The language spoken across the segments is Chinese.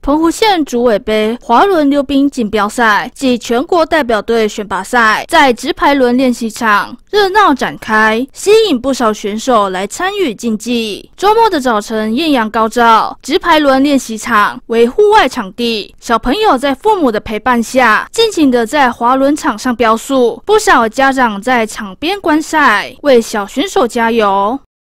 澎湖县竹尾杯滑轮溜冰锦标赛及全国代表队选拔赛在直排轮练习场热闹展开，吸引不少选手来参与竞技。周末的早晨艳阳高照，直排轮练习场为户外场地，小朋友在父母的陪伴下，尽情的在滑轮场上飙速。不少家长在场边观赛，为小选手加油。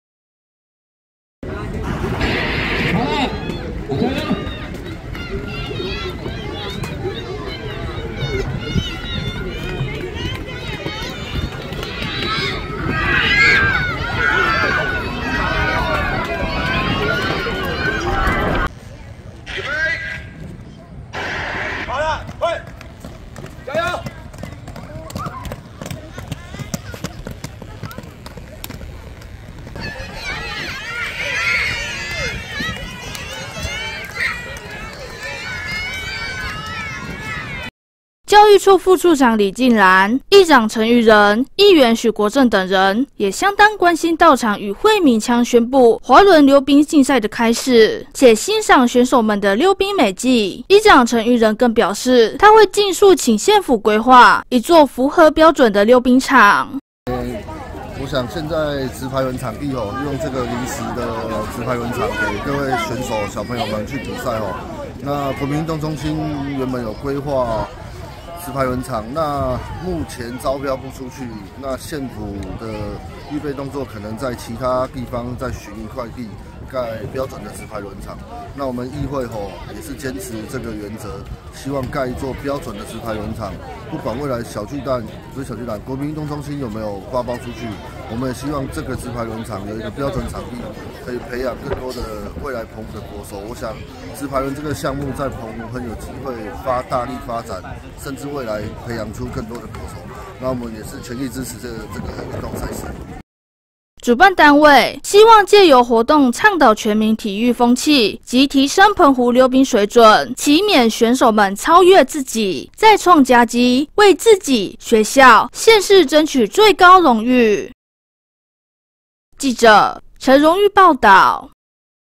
教育处副处长李静兰、议长陈玉仁、议员许国正等人也相当关心到场与会鸣枪宣布滑轮溜冰竞赛的开始，且欣赏选手们的溜冰美技。议长陈玉仁更表示，他会尽速请县府规划一座符合标准的溜冰场。 我想现在直排轮场地用这个临时的直排轮场给各位选手小朋友们去比赛那国民运动中心原本有规划。 直排轮场，那目前招标不出去，那县府的预备动作可能在其他地方再寻一块地盖标准的直排轮场。那我们议会也是坚持这个原则，希望盖一座标准的直排轮场。不管未来小巨蛋不是小巨蛋，国民运动中心有没有发包出去，我们也希望这个直排轮场有一个标准场地，可以培养更多的未来澎湖的国手。我想直排轮这个项目在澎湖很有机会大力发展，甚至未来培养出更多的国手。那我们也是全力支持这个运动赛事。 主办单位希望借由活动倡导全民体育风气及提升澎湖溜冰水准，期勉选手们超越自己，再创佳绩，为自己、学校、县市争取最高荣誉。记者陈荣玉报道。